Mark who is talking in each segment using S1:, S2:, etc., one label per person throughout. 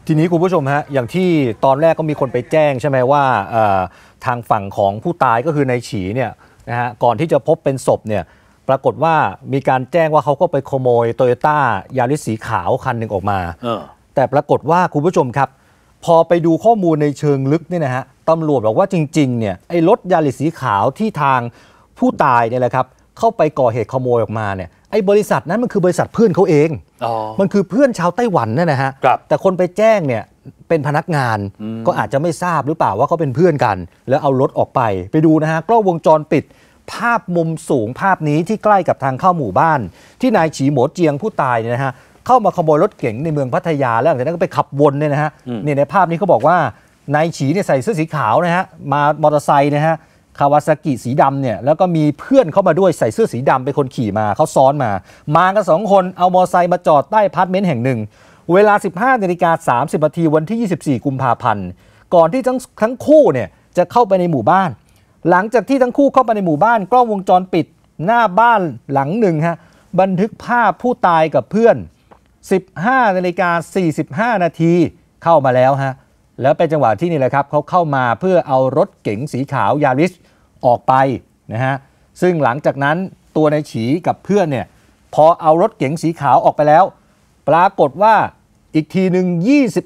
S1: ทีนี้คุณผู้ชมฮะอย่างที่ตอนแรกก็มีคนไปแจ้งใช่ไหมว่าทางฝั่งของผู้ตายก็คือนายฉีเนี่ยนะฮะก่อนที่จะพบเป็นศพเนี่ยปรากฏว่ามีการแจ้งว่าเขาก็ไปขโมยโตโยต้ายาริสสีขาวคันหนึ่งออกมาแต่ปรากฏว่าคุณผู้ชมครับพอไปดูข้อมูลในเชิงลึกเนี่ยนะฮะตำรวจบอกว่าจริงๆเนี่ยไอ้รถยาริสสีขาวที่ทางผู้ตายเนี่ยแหละครับเข้าไปก่อเหตุขโมยออกมาเนี่ยไอ้บริษัทนั้นมันคือบริษัทเพื่อนเขาเองมันคือเพื่อนชาวไต้หวันนั่นนะฮะแต่คนไปแจ้งเนี่ยเป็นพนักงานก็อาจจะไม่ทราบหรือเปล่าว่าเขาเป็นเพื่อนกันแล้วเอารถออกไปดูนะฮะกล้องวงจรปิดภาพมุมสูงภาพนี้ที่ใกล้กับทางเข้าหมู่บ้านที่นายฉีหมวเจียงผู้ตายเนี่ยนะฮะเข้ามาขโมยรถเก๋งในเมืองพัทยาแล้วหลังจากนั้นก็ไปขับวนเนี่ยนะฮะในภาพนี้เขาบอกว่านายฉีเนี่ยใส่เสื้อสีขาวนะฮะมามอเตอร์ไซค์นะฮะคาวาซากิสีดำเนี่ยแล้วก็มีเพื่อนเข้ามาด้วยใส่เสื้อสีดำเป็นคนขี่มาเขาซ้อนมากัน2 คนเอามอเตอร์ไซค์มาจอดใต้อพาร์ตเมนต์แห่งหนึ่งเวลา 15:30 น.วันที่24 กุมภาพันธ์ก่อนที่ทั้งคู่เนี่ยจะเข้าไปในหมู่บ้านหลังจากที่ทั้งคู่เข้าไปในหมู่บ้านกล้องวงจรปิดหน้าบ้านหลังหนึ่งฮะบันทึกภาพผู้ตายกับเพื่อน 15:45 น.เข้ามาแล้วฮะแล้วเป็นจังหวะที่นี่แหละครับเขาเข้ามาเพื่อเอารถเก๋งสีขาวยาริสออกไปนะฮะซึ่งหลังจากนั้นตัวนายฉีกับเพื่อนเนี่ยพอเอารถเก๋งสีขาวออกไปแล้วปรากฏว่าอีกทีหนึ่ง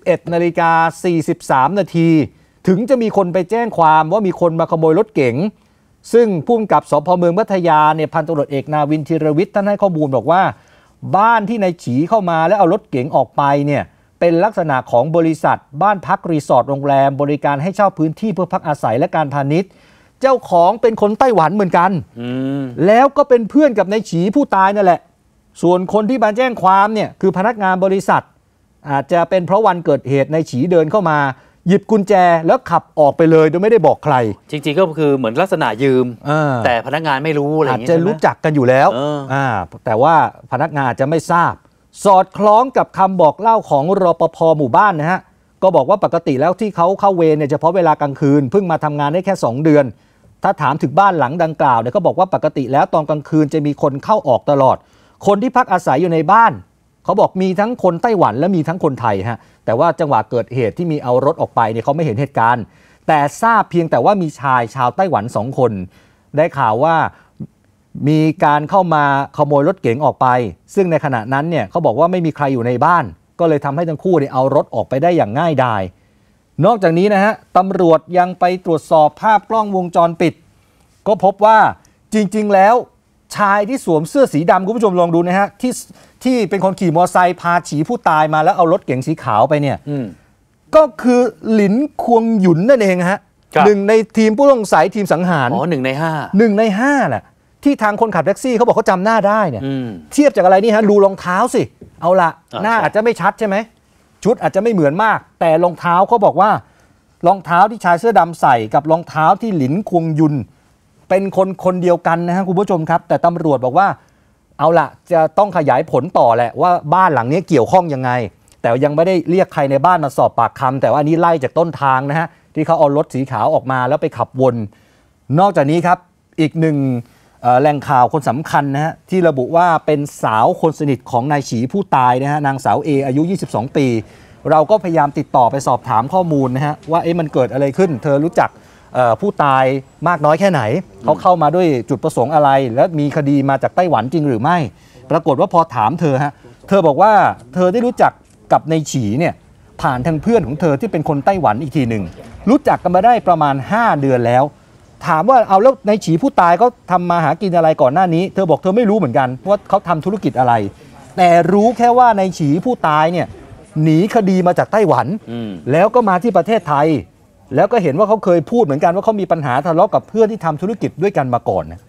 S1: 21:43 น.ถึงจะมีคนไปแจ้งความว่ามีคนมาขโมยรถเก๋งซึ่งผู้กำกับสพเมืองพัทยาเนี่ยพันตำรวจเอกนาวินธีรวิทย์ท่านให้ข้อมูลบอกว่าบ้านที่นายฉีเข้ามาแล้วเอารถเก๋งออกไปเนี่ยเป็นลักษณะของบริษัทบ้านพักรีสอร์ทโรงแรมบริการให้เช่าพื้นที่เพื่อพักอาศัยและการพาณิชย์เจ้าของเป็นคนไต้หวันเหมือนกันแล้วก็เป็นเพื่อนกับนายฉีผู้ตายนั่นแหละส่วนคนที่มาแจ้งความเนี่ยคือพนักงานบริษัทอาจจะเป็นเพราะวันเกิดเหตุนายฉีเดินเข้ามาหยิบกุญแจแล้วขับออกไปเลยโดยไม่ได้บอกใคร
S2: จริงๆก็คือเหมือนลักษณะยืมแต่พนักงานไม่รู้อะไรอย่างเงี้ยอาจจะ
S1: รู้จักกันอยู่แล้วแต่ว่าพนักงานอาจจะไม่ทราบสอดคล้องกับคำบอกเล่าของรปภ.หมู่บ้านนะฮะก็บอกว่าปกติแล้วที่เขาเข้าเวรเนี่ยเฉพาะเวลากลางคืนเพิ่งมาทำงานได้แค่2 เดือนถ้าถามถึงบ้านหลังดังกล่าวเนี่ยก็บอกว่าปกติแล้วตอนกลางคืนจะมีคนเข้าออกตลอดคนที่พักอาศัยอยู่ในบ้านเขาบอกมีทั้งคนไต้หวันและมีทั้งคนไทยฮะแต่ว่าจังหวะเกิดเหตุที่มีเอารถออกไปเนี่ยเขาไม่เห็นเหตุการณ์แต่ทราบเพียงแต่ว่ามีชายชาวไต้หวัน2 คนได้ข่าวว่ามีการเข้ามาขโมยรถเก๋งออกไปซึ่งในขณะนั้นเนี่ยเขาบอกว่าไม่มีใครอยู่ในบ้านก็เลยทำให้ทั้งคู่เนี่ยเอารถออกไปได้อย่างง่ายดายนอกจากนี้นะฮะตำรวจยังไปตรวจสอบภาพกล้องวงจรปิดก็พบว่าจริงๆแล้วชายที่สวมเสื้อสีดำคุณผู้ชมลองดูนะฮะที่เป็นคนขี่มอเตอร์ไซค์พาฉีผู้ตายมาแล้วเอารถเก๋งสีขาวไปเนี่ยก็คือหลินควงหยุนนั่นเองฮะ1 ในทีมผู้ต้องสงสัยทีมสังหาร
S2: 1 ใน
S1: 5แหละที่ทางคนขับแท็กซี่เขาบอกเขาจำหน้าได้เนี่ยเทียบจากอะไรนี่ฮะดูรองเท้าสิเอาละหน้าอาจจะไม่ชัดใช่ไหมชุดอาจจะไม่เหมือนมากแต่รองเท้าเขาบอกว่ารองเท้าที่ชายเสื้อดำใส่กับรองเท้าที่หลินควงยุนเป็นคนเดียวกันนะฮะคุณผู้ชมครับแต่ตำรวจบอกว่าเอาละจะต้องขยายผลต่อแหละว่าบ้านหลังนี้เกี่ยวข้องยังไงแต่ยังไม่ได้เรียกใครในบ้านมาสอบปากคำแต่ว่าอันนี้ไล่จากต้นทางนะฮะที่เขาเอารถสีขาวออกมาแล้วไปขับวนนอกจากนี้ครับอีกหนึ่งแหล่งข่าวคนสำคัญนะฮะที่ระบุว่าเป็นสาวคนสนิทของนายฉีผู้ตายนะฮะนางสาวเออายุ22 ปีเราก็พยายามติดต่อไปสอบถามข้อมูลนะฮะว่ามันเกิดอะไรขึ้นเธอรู้จักผู้ตายมากน้อยแค่ไหนเขาเข้ามาด้วยจุดประสงค์อะไรและมีคดีมาจากไต้หวันจริงหรือไม่ปรากฏว่าพอถามเธอฮะเธอบอกว่าเธอได้รู้จักกับนายฉีเนี่ยผ่านทางเพื่อนของเธอที่เป็นคนไต้หวันอีกทีหนึ่งรู้จักกันมาได้ประมาณ5 เดือนแล้วถามว่าเอาแล้วนายฉีผู้ตายเขาทำมาหากินอะไรก่อนหน้านี้เธอบอกเธอไม่รู้เหมือนกันว่าเขาทำธุรกิจอะไรแต่รู้แค่ว่านายฉีผู้ตายเนี่ยหนีคดีมาจากไต้หวันแล้วก็มาที่ประเทศไทยแล้วก็เห็นว่าเขาเคยพูดเหมือนกันว่าเขามีปัญหาทะเลาะกับเพื่อนที่ทำธุรกิจด้วยกันมาก่อนนะ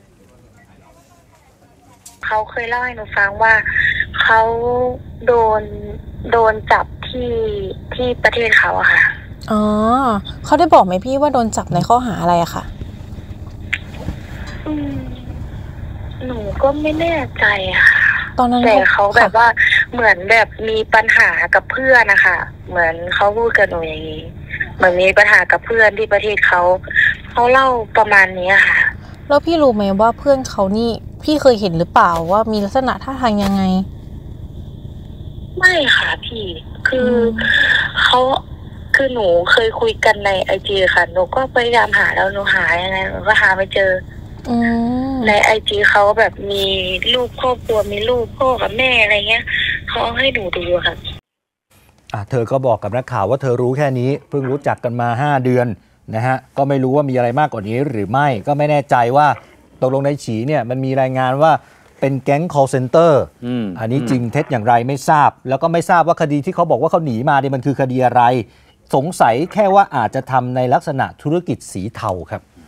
S3: เขาเคยเล่าให้หนูฟังว่าเขาโดนจับที่ประเทศเขาอะค่ะ
S4: อ๋อเขาได้บอกไหมพี่ว่าโดนจับในข้อหาอะไรอะค่ะ
S3: หนูก็ไม่แน่ใจอะค่ะ
S4: ตอนนั้น
S3: แต่เขาแบบว่าเหมือนแบบมีปัญหากับเพื่อนนะคะเหมือนเขาพูดกับหนูอย่างนี้เหมือนมีปัญหากับเพื่อนที่ประเทศเขาเล่าประมาณนี้ค่ะ
S4: แล้วพี่รู้ไหมว่าเพื่อนเขานี่พี่เคยเห็นหรือเปล่าว่ามีลักษณะท่าทางยังไง
S3: ไม่ค่ะพี่คือเขเขาคือหนูเคยคุยกันในIG ค่ะหนูก็พยายามหาแล้วหนูหายังไงหนูก็หาไม่เจอในIG เขาแบบมีรูปครอบครัวมีรูปพ่อกับแม่อะไรเงี้ยเขาให้หนูดูค่ะ
S1: เธอก็บอกกับนักข่าวว่าเธอรู้แค่นี้เพิ่งรู้จักกันมา5 เดือนนะฮะก็ไม่รู้ว่ามีอะไรมากกว่านี้หรือไม่ก็ไม่แน่ใจว่าตกลงในฉีเนี่ยมันมีรายงานว่าเป็นแก๊ง call center อันนี้จริงเท็จอย่างไรไม่ทราบแล้วก็ไม่ทราบว่าคดีที่เขาบอกว่าเขาหนีมาเนี่ยมันคือคดีอะไรสงสัยแค่ว่าอาจจะทำในลักษณะธุรกิจสีเทาครับ